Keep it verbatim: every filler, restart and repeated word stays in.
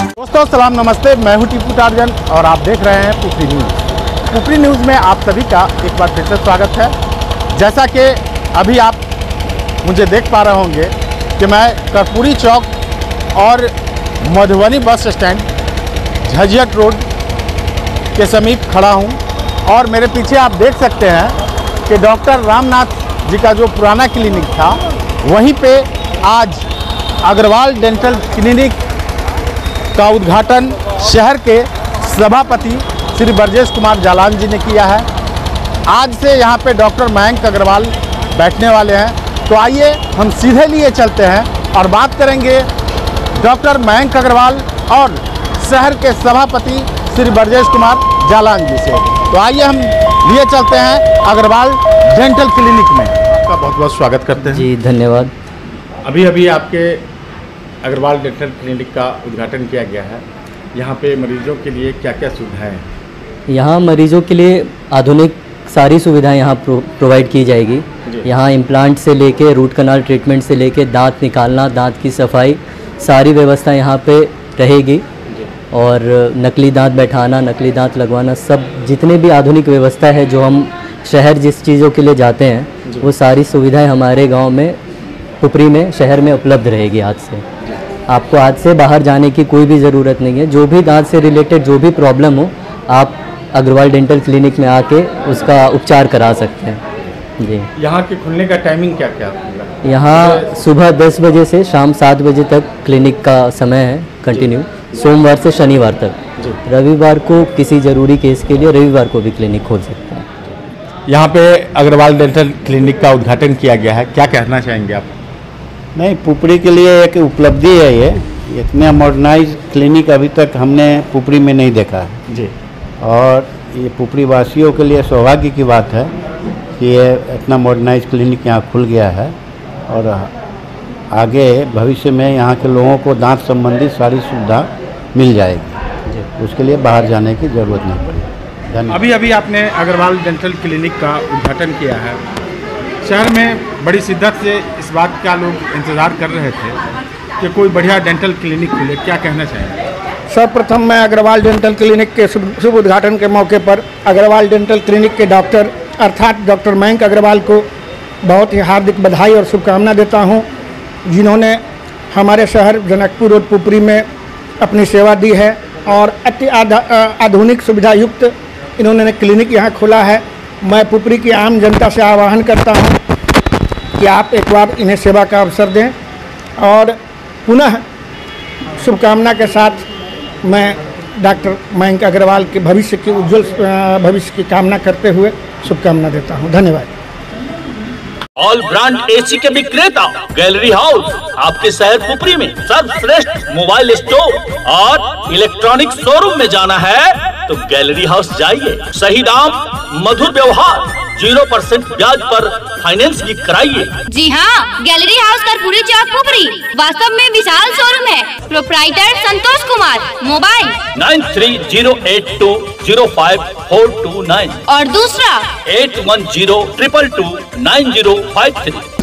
दोस्तों सलाम नमस्ते, मैं हूं टीपू टार्जन और आप देख रहे हैं पुपरी न्यूज़। पुपरी न्यूज़ में आप सभी का एक बार फिर से स्वागत है। जैसा कि अभी आप मुझे देख पा रहे होंगे कि मैं कर्पूरी चौक और Madhubani bus stand Jhajjar road के समीप खड़ा हूं और मेरे पीछे आप देख सकते हैं कि डॉक्टर रामनाथ जी का जो पुराना क्लिनिक था वहीं पे आज अग्रवाल डेंटल क्लिनिक का उद्घाटन शहर के सभापति श्री ब्रजेश कुमार जालान जी ने किया है। आज से यहाँ पे डॉक्टर मयंक अग्रवाल बैठने वाले हैं, तो आइए हम सीधे लिए चलते हैं और बात करेंगे डॉक्टर मयंक अग्रवाल और शहर के सभापति श्री ब्रजेश कुमार जालान जी से। तो आइए हम लिए चलते हैं अग्रवाल डेंटल क्लिनिक में। आपका बहुत बहुत स्वागत करते हैं। जी धन्यवाद। अभी अभी आपके अग्रवाल डेंटल क्लिनिक का उद्घाटन किया गया है। यहाँ पे मरीजों के लिए क्या क्या सुविधाएं हैं? यहाँ मरीजों के लिए आधुनिक सारी सुविधाएं यहाँ प्रो, प्रोवाइड की जाएगी। यहाँ इम्प्लांट से लेके रूट कनाल ट्रीटमेंट से लेके दांत निकालना, दांत की सफाई, सारी व्यवस्था यहाँ पे रहेगी। और नकली दांत बैठाना, नकली दांत लगवाना, सब जितने भी आधुनिक व्यवस्था है जो हम शहर जिस चीज़ों के लिए जाते हैं वो सारी सुविधाएं हमारे गांव में पुपरी में शहर में उपलब्ध रहेगी। आज से आपको आज से बाहर जाने की कोई भी ज़रूरत नहीं है। जो भी दांत से रिलेटेड जो भी प्रॉब्लम हो आप अग्रवाल डेंटल क्लिनिक में आके उसका उपचार करा सकते हैं। जी, यहाँ के खुलने का टाइमिंग क्या क्या है? यहाँ सुबह दस बजे से शाम सात बजे तक क्लिनिक का समय है कंटिन्यू, सोमवार से शनिवार तक। रविवार को किसी ज़रूरी केस के लिए रविवार को भी क्लिनिक खोल सकते हैं। यहाँ पे अग्रवाल डेंटल क्लिनिक का उद्घाटन किया गया है, क्या कहना चाहेंगे आप? नहीं, पुपरी के लिए एक उपलब्धि है। ये इतना मॉडर्नाइज क्लिनिक अभी तक हमने पुपरी में नहीं देखा है जी। और ये पुपरी वासियों के लिए सौभाग्य की बात है कि ये इतना मॉडर्नाइज क्लिनिक यहाँ खुल गया है और आगे भविष्य में यहाँ के लोगों को दांत संबंधी सारी सुविधा मिल जाएगी। उसके लिए बाहर जाने की ज़रूरत नहीं पड़ेगी। अभी अभी आपने अग्रवाल डेंटल क्लिनिक का उद्घाटन किया है। शहर में बड़ी शिद्दत से इस बात का लोग इंतज़ार कर रहे थे कि कोई बढ़िया डेंटल क्लिनिक खुले, क्या कहना चाहेंगे? सर्वप्रथम मैं अग्रवाल डेंटल क्लिनिक के शुभ शुभ उद्घाटन के मौके पर अग्रवाल डेंटल क्लिनिक के डॉक्टर अर्थात डॉक्टर मयंक अग्रवाल को बहुत ही हार्दिक बधाई और शुभकामना देता हूं, जिन्होंने हमारे शहर जनकपुर रोड पुपरी में अपनी सेवा दी है और अति आधुनिक सुविधा युक्त इन्होंने क्लिनिक यहाँ खोला है। मैं पुपरी की आम जनता से आह्वान करता हूँ कि आप एक बार इन्हें सेवा का अवसर दें और पुनः शुभकामना के साथ मैं डॉक्टर मयंक अग्रवाल के भविष्य की उज्जवल भविष्य की कामना करते हुए शुभकामना देता हूँ। धन्यवाद। ऑल ब्रांड एसी के विक्रेता गैलरी हाउस आपके शहर पुपरी में सर्वश्रेष्ठ मोबाइल स्टोर और इलेक्ट्रॉनिक शोरूम में जाना है तो गैलरी हाउस जाइए। सही दाम, मधुर व्यवहार, जीरो परसेंट ब्याज पर फाइनेंस भी कराइए। जी हाँ, गैलरी हाउस कर्पूरी चौक पुपरी वास्तव में विशाल शोरूम है। Proprietor Santosh Kumar, mobile nine three zero eight two zero five four two nine और दूसरा eight one zero triple two nine zero five three.